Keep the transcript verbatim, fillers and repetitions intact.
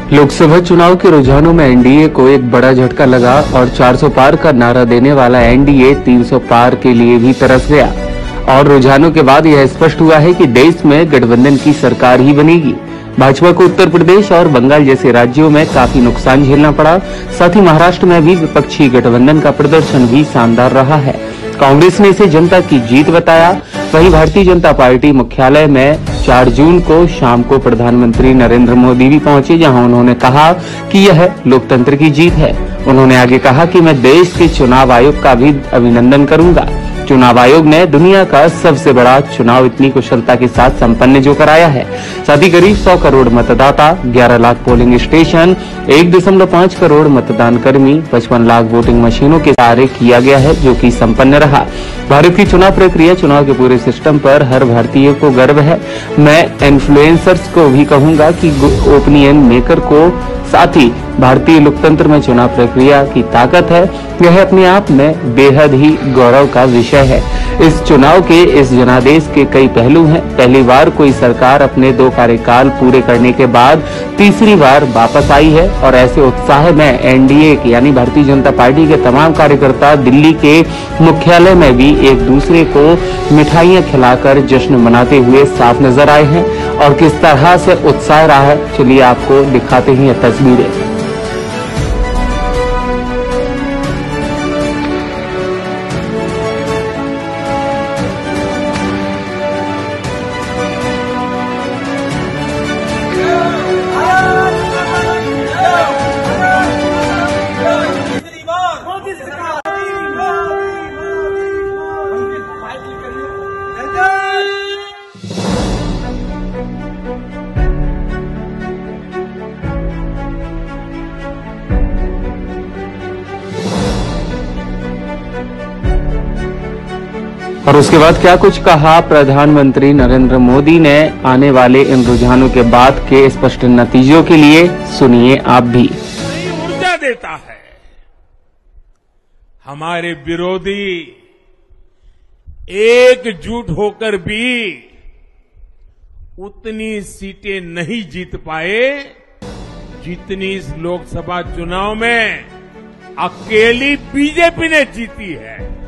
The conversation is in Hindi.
लोकसभा चुनाव के रुझानों में एनडीए को एक बड़ा झटका लगा और चार सौ पार का नारा देने वाला एनडीए तीन सौ पार के लिए भी तरस गया और रुझानों के बाद यह स्पष्ट हुआ है कि देश में गठबंधन की सरकार ही बनेगी। भाजपा को उत्तर प्रदेश और बंगाल जैसे राज्यों में काफी नुकसान झेलना पड़ा। साथ ही महाराष्ट्र में भी विपक्षी गठबंधन का प्रदर्शन भी शानदार रहा है। कांग्रेस ने इसे जनता की जीत बताया। वहीं भारतीय जनता पार्टी मुख्यालय में चार जून को शाम को प्रधानमंत्री नरेंद्र मोदी भी पहुंचे, जहां उन्होंने कहा कि यह लोकतंत्र की जीत है। उन्होंने आगे कहा कि मैं देश के चुनाव आयोग का भी अभिनंदन करूंगा। चुनाव आयोग ने दुनिया का सबसे बड़ा चुनाव इतनी कुशलता के साथ संपन्न जो कराया है। साथ ही करीब सौ करोड़ मतदाता, ग्यारह लाख पोलिंग स्टेशन, एक दशमलव पाँच करोड़ मतदान कर्मी, पचपन लाख वोटिंग मशीनों के सहारे किया गया है, जो कि संपन्न रहा। भारत की चुनाव प्रक्रिया, चुनाव के पूरे सिस्टम पर हर भारतीय को गर्व है। मैं इन्फ्लुएंसर्स को भी कहूंगा कि ओपिनियन मेकर को, साथ ही भारतीय लोकतंत्र में चुनाव प्रक्रिया की ताकत है, यह अपने आप में बेहद ही गौरव का विषय है। इस चुनाव के, इस जनादेश के कई पहलू हैं। पहली बार कोई सरकार अपने दो कार्यकाल पूरे करने के बाद तीसरी बार वापस आई है और ऐसे उत्साह में एनडीए यानी भारतीय जनता पार्टी के तमाम कार्यकर्ता दिल्ली के मुख्यालय में भी एक दूसरे को मिठाइयां खिलाकर जश्न मनाते हुए साफ नजर आए हैं। और किस तरह से उत्साह रहा है, चलिए आपको दिखाते हैं ये तस्वीरें। और उसके बाद क्या कुछ कहा प्रधानमंत्री नरेंद्र मोदी ने आने वाले इन रुझानों के बाद के स्पष्ट नतीजों के लिए, सुनिए आप भी। नई ऊर्जा देता है। हमारे विरोधी एकजुट होकर भी उतनी सीटें नहीं जीत पाए जितनी इस लोकसभा चुनाव में अकेली बीजेपी ने जीती है।